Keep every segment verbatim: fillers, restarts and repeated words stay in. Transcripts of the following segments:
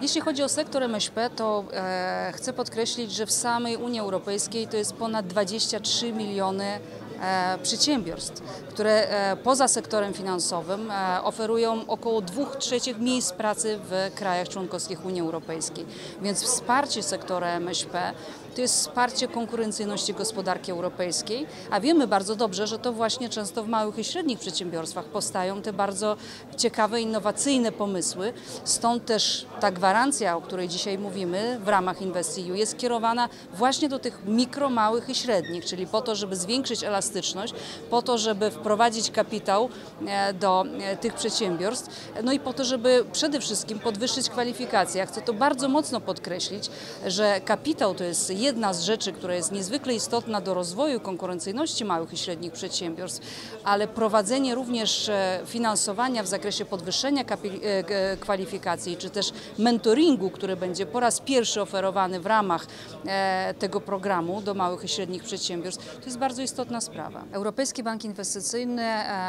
Jeśli chodzi o sektor M S P, to e, chcę podkreślić, że w samej Unii Europejskiej to jest ponad dwadzieścia trzy miliony e, przedsiębiorstw, które e, poza sektorem finansowym e, oferują około dwóch trzecich miejsc pracy w krajach członkowskich Unii Europejskiej. Więc wsparcie sektora M S P to jest wsparcie konkurencyjności gospodarki europejskiej, a wiemy bardzo dobrze, że to właśnie często w małych i średnich przedsiębiorstwach powstają te bardzo ciekawe, innowacyjne pomysły. Stąd też ta gwarancja, o której dzisiaj mówimy w ramach InvestEU, jest kierowana właśnie do tych mikro, małych i średnich, czyli po to, żeby zwiększyć elastyczność, po to, żeby wprowadzić kapitał do tych przedsiębiorstw, no i po to, żeby przede wszystkim podwyższyć kwalifikacje. Ja chcę to bardzo mocno podkreślić, że kapitał to jest jedna z rzeczy, która jest niezwykle istotna do rozwoju konkurencyjności małych i średnich przedsiębiorstw, ale prowadzenie również finansowania w zakresie podwyższenia kwalifikacji, czy też mentoringu, który będzie po raz pierwszy oferowany w ramach tego programu do małych i średnich przedsiębiorstw, to jest bardzo istotna sprawa. Europejski Bank Inwestycyjny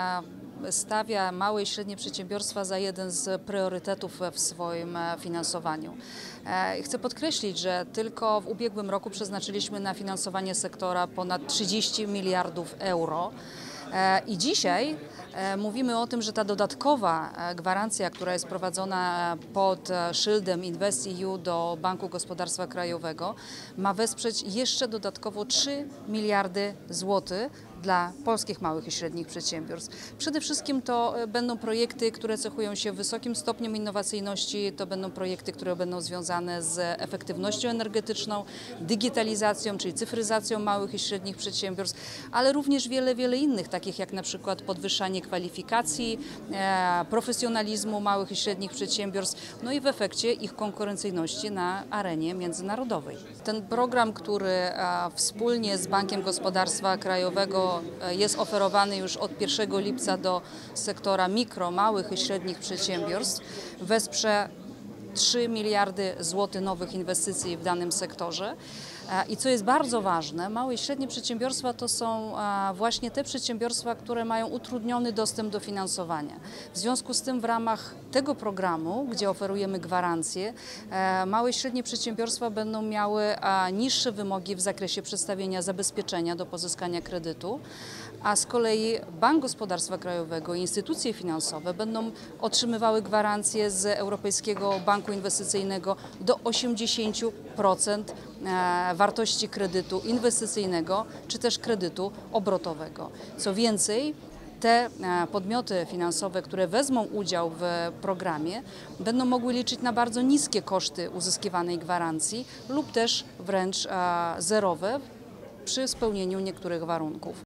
stawia małe i średnie przedsiębiorstwa za jeden z priorytetów w swoim finansowaniu. Chcę podkreślić, że tylko w ubiegłym roku przeznaczyliśmy na finansowanie sektora ponad trzydzieści miliardów euro. I dzisiaj mówimy o tym, że ta dodatkowa gwarancja, która jest prowadzona pod szyldem InvestEU do Banku Gospodarstwa Krajowego, ma wesprzeć jeszcze dodatkowo trzy miliardy złotych dla polskich małych i średnich przedsiębiorstw. Przede wszystkim to będą projekty, które cechują się wysokim stopniem innowacyjności, to będą projekty, które będą związane z efektywnością energetyczną, digitalizacją, czyli cyfryzacją małych i średnich przedsiębiorstw, ale również wiele, wiele innych, takich jak na przykład podwyższanie kwalifikacji, e, profesjonalizmu małych i średnich przedsiębiorstw, no i w efekcie ich konkurencyjności na arenie międzynarodowej. Ten program, który e, wspólnie z Bankiem Gospodarstwa Krajowego jest oferowany już od pierwszego lipca do sektora mikro, małych i średnich przedsiębiorstw, wesprze trzy miliardy złotych nowych inwestycji w danym sektorze. I co jest bardzo ważne, małe i średnie przedsiębiorstwa to są właśnie te przedsiębiorstwa, które mają utrudniony dostęp do finansowania. W związku z tym w ramach tego programu, gdzie oferujemy gwarancje, małe i średnie przedsiębiorstwa będą miały niższe wymogi w zakresie przedstawienia zabezpieczenia do pozyskania kredytu, a z kolei Bank Gospodarstwa Krajowego i instytucje finansowe będą otrzymywały gwarancje z Europejskiego Banku Inwestycyjnego do osiemdziesięciu procent wartości kredytu inwestycyjnego czy też kredytu obrotowego. Co więcej, te podmioty finansowe, które wezmą udział w programie, będą mogły liczyć na bardzo niskie koszty uzyskiwanej gwarancji lub też wręcz zerowe przy spełnieniu niektórych warunków.